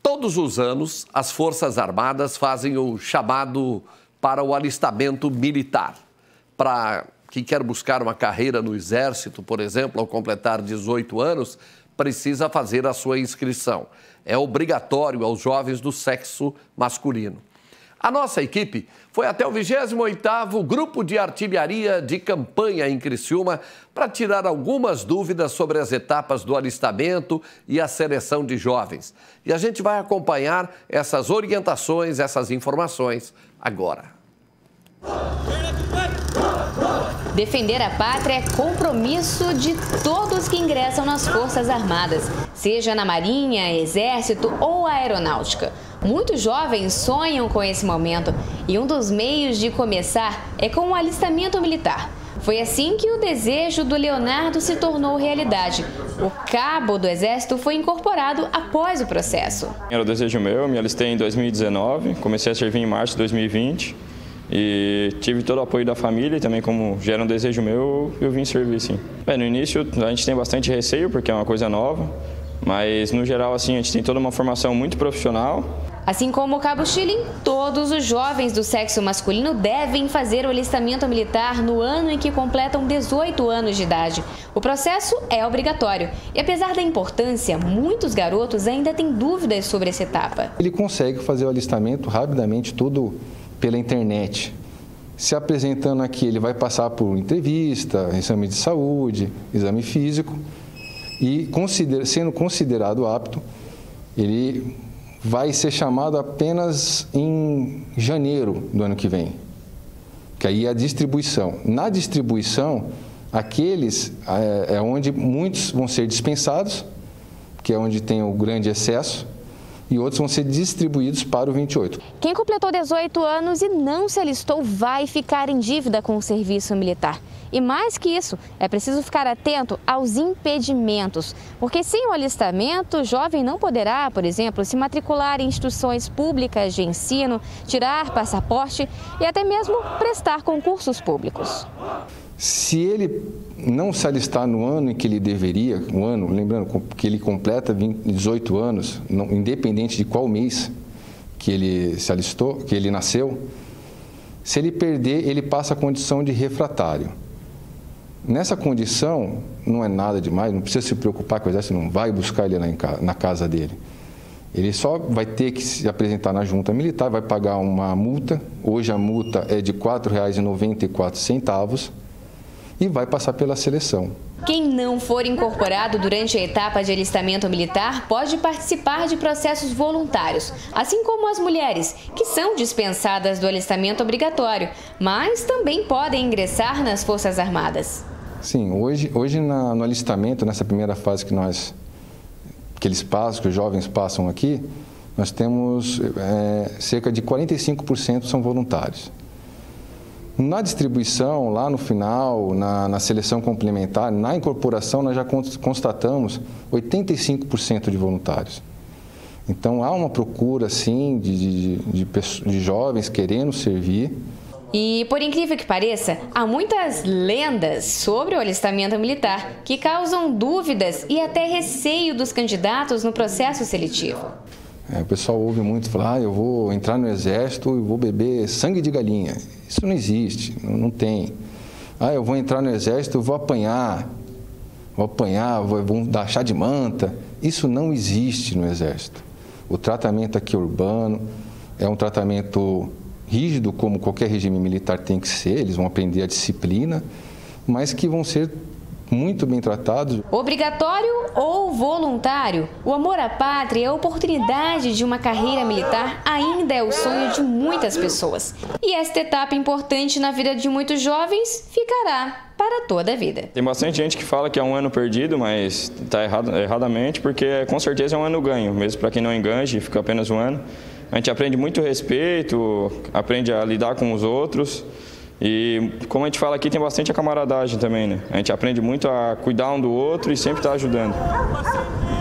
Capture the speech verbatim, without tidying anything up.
Todos os anos, as Forças Armadas fazem o chamado para o alistamento militar. Para quem quer buscar uma carreira no Exército, por exemplo, ao completar dezoito anos, precisa fazer a sua inscrição. É obrigatório aos jovens do sexo masculino. A nossa equipe foi até o vigésimo oitavo Grupo de Artilharia de Campanha em Criciúma para tirar algumas dúvidas sobre as etapas do alistamento e a seleção de jovens. E a gente vai acompanhar essas orientações, essas informações agora. Defender a pátria é compromisso de todos que ingressam nas Forças Armadas, seja na Marinha, Exército ou Aeronáutica. Muitos jovens sonham com esse momento e um dos meios de começar é com o alistamento militar. Foi assim que o desejo do Leonardo se tornou realidade. O cabo do Exército foi incorporado após o processo. Era o desejo meu, me alistei em dois mil e dezenove, comecei a servir em março de dois mil e vinte. E tive todo o apoio da família e também, como já era um desejo meu, eu vim servir, sim. Bem, no início a gente tem bastante receio porque é uma coisa nova, mas no geral assim a gente tem toda uma formação muito profissional. Assim como o Cabo Schilling, todos os jovens do sexo masculino devem fazer o alistamento militar no ano em que completam dezoito anos de idade. O processo é obrigatório e, apesar da importância, muitos garotos ainda têm dúvidas sobre essa etapa. Ele consegue fazer o alistamento rapidamente, tudo pela internet. Se apresentando aqui, ele vai passar por entrevista, exame de saúde, exame físico e, consider, sendo considerado apto, ele vai ser chamado apenas em janeiro do ano que vem, que aí é a distribuição. Na distribuição, aqueles é, é onde muitos vão ser dispensados, que é onde tem o grande excesso, e outros vão ser distribuídos para o vinte e oito. Quem completou dezoito anos e não se alistou vai ficar em dívida com o serviço militar. E mais que isso, é preciso ficar atento aos impedimentos, porque sem o alistamento, o jovem não poderá, por exemplo, se matricular em instituições públicas de ensino, tirar passaporte e até mesmo prestar concursos públicos. Se ele não se alistar no ano em que ele deveria, um ano, lembrando que ele completa dezoito anos, não, independente de qual mês que ele se alistou, que ele nasceu, se ele perder, ele passa a condição de refratário. Nessa condição, não é nada demais, não precisa se preocupar que o Exército não vai buscar ele lá em casa, na casa dele. Ele só vai ter que se apresentar na junta militar, vai pagar uma multa, hoje a multa é de quatro reais e noventa e quatro centavos, e vai passar pela seleção. Quem não for incorporado durante a etapa de alistamento militar pode participar de processos voluntários, assim como as mulheres, que são dispensadas do alistamento obrigatório, mas também podem ingressar nas Forças Armadas. Sim, hoje, hoje na, no alistamento, nessa primeira fase que nós, que eles passam, que os jovens passam aqui, nós temos é, cerca de quarenta e cinco por cento são voluntários. Na distribuição, lá no final, na, na seleção complementar, na incorporação, nós já constatamos oitenta e cinco por cento de voluntários. Então, há uma procura, sim, de, de, de, de jovens querendo servir. E, por incrível que pareça, há muitas lendas sobre o alistamento militar que causam dúvidas e até receio dos candidatos no processo seletivo. É, o pessoal ouve muito falar, ah, eu vou entrar no Exército e vou beber sangue de galinha. Isso não existe, não, não tem. Ah, eu vou entrar no Exército, eu vou apanhar, vou apanhar, vou, vou dar chá de manta. Isso não existe no Exército. O tratamento aqui urbano é um tratamento rígido, como qualquer regime militar tem que ser, eles vão aprender a disciplina, mas que vão ser muito bem tratados. Obrigatório ou voluntário, o amor à pátria e a oportunidade de uma carreira militar ainda é o sonho de muitas pessoas. E esta etapa importante na vida de muitos jovens ficará para toda a vida. Tem bastante gente que fala que é um ano perdido, mas está errado, erradamente, porque com certeza é um ano ganho, mesmo para quem não enganje, fica apenas um ano. A gente aprende muito respeito, aprende a lidar com os outros. E, como a gente fala aqui, tem bastante a camaradagem também, né? A gente aprende muito a cuidar um do outro e sempre estar ajudando.